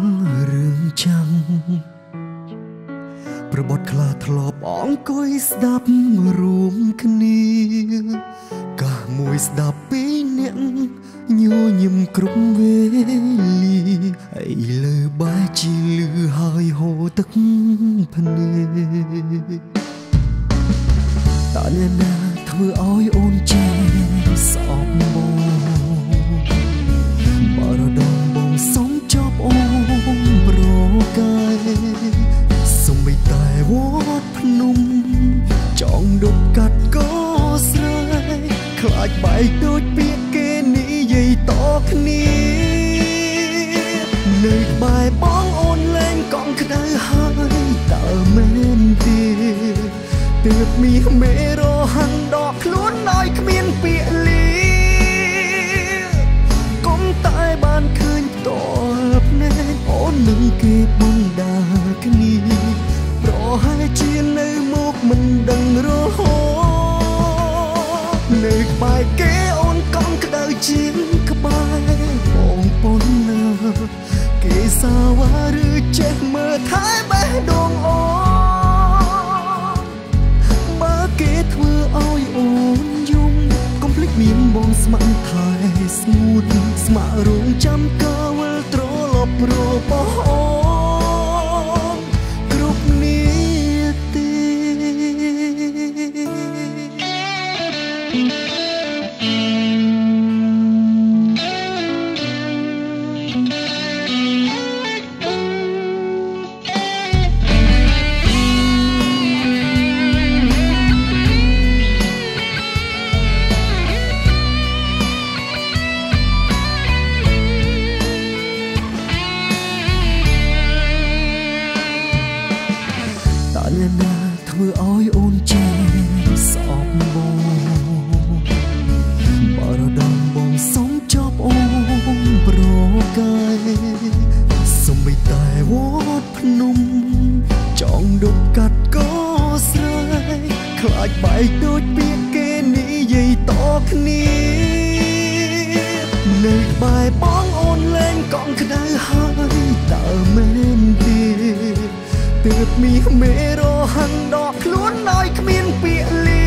រឿងចាំប្រវត្តិខ្លះធ្លាប់អង្គុយស្ដាប់រួមគ្នាកាសមួយស្ដាប់ពីរអ្នកញញឹមគ្រប់វេលាឥឡូវបែរជាលឺហើយហូរទឹកភ្នែកតើអ្នកណាធ្វើឲ្យអូនចេះស្អប់បងបើរដងបងសុំចប់អូនប្រកាយសុំបីតែវត្តភ្នំចង់ដុបកាត់ក៏ស្រែកខ្លាចបែកដូចពាក្យគេនិយាយតគ្នានៅក្បែរបងអូនលែងកង់ក្ដៅហើយតើមែនទេទើបមាសមេរហាន់ដកខ្លួនឲ្យគ្មានពាក្យលាកុំតែបានឃើញផ្ទាល់ភ្នែកអូននឹងគេបណ្ដាគ្នាប្រហែលជានៅមកមិនដឹងរហូតនៅក្បែរគេអូនកង់ក្ដៅជាងក្បែរបងប៉ុណ្ណាគេសាវ៉ាឬចេះមើលថែបេះដូងអូនបើគេធ្វើឲ្យអូនយំកុំភ្លេចមានបងស្ម័គ្រថែស្ងួតស្ម័គ្ររងចាំកាលវិលត្រឡប់របស់អូនគ្រប់នាទីអ្នកណាធ្វើឲ្យអូនចេះស្អប់បងបើរដងបងសុំចប់អូនប្រកាយសុំបីតែវត្តភ្នំចង់ដុបកាត់ក៏ស្រែកខ្លាចបែកដូចពាក្យគេនិយាយតគ្នានៅក្បែរបងអូនលែងកង់ក្ដៅហើយតើមែនទេទើបមាសមេរហាន់ដកខ្លួនឲ្យគ្មានពាក្យលា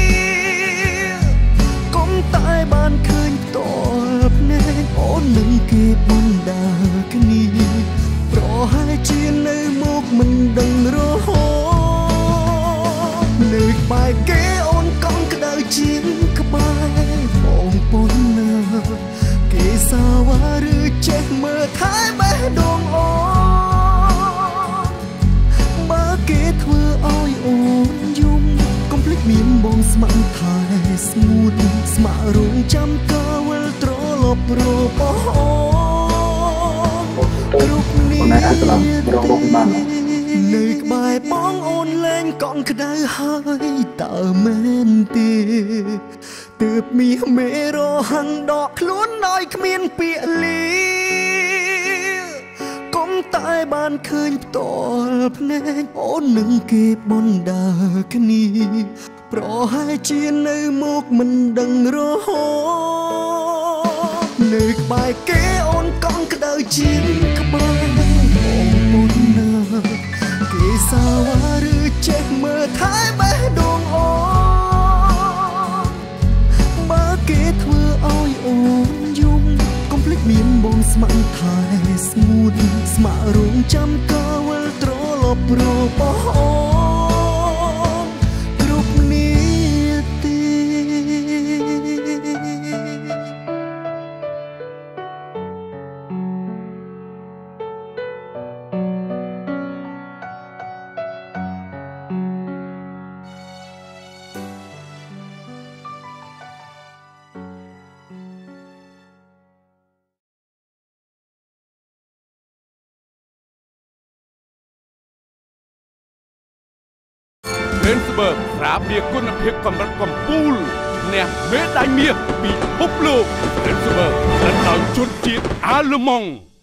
កុំតែបានឃើញផ្ទាល់ភ្នែកអូននឹងគេបណ្ដាគ្នាប្រហែលជានៅមកមិនដឹងរហូតនៅក្បែរគេអូនកង់ក្ដៅជាងក្បែរបងប៉ុណ្ណាគេសាវ៉ាឬចេះមើលថែបេះដូងអូគេធ្វើឲ្យអូនយំកុំភ្លេចមានបងស្ម័គ្រថែស្ងួតស្ម័គ្ររងចាំកាលវិលត្រឡប់របស់អូនគ្រប់នាទីនៅក្បែរបងអូនលែងកង់ក្ដៅហើយតើមែនទេទើបមាសមេរហាន់ដកខ្លួនឲ្យគ្មានពាក្យលាកុំតែបានឃើញផ្ទាល់ភ្នែកអូននឹងគេបណ្ដាគ្នាប្រហែលជានៅមកមិនដឹងរហូតនៅក្បែរគេអូនកង់ក្ដៅជាងក្បែរបងមុនណាគេសាវ៉ាឬចេះមើលថែបេះដូងអូនបើគេធ្វើឲ្យអូនយំកុំភ្លេចមានបងស្ម័គ្រថែស្ងួតស្ម័គ្ររងចាំកាលវិលត្រឡប់របស់អូនគ្រប់នាទី Rendsburg ស្រាបៀរគុណភាពកម្រិតកំពូលអ្នកមេដាយមាសពិភពលោក Rendsburg ដែលដោយជនជាតិអាល្លឺម៉ង់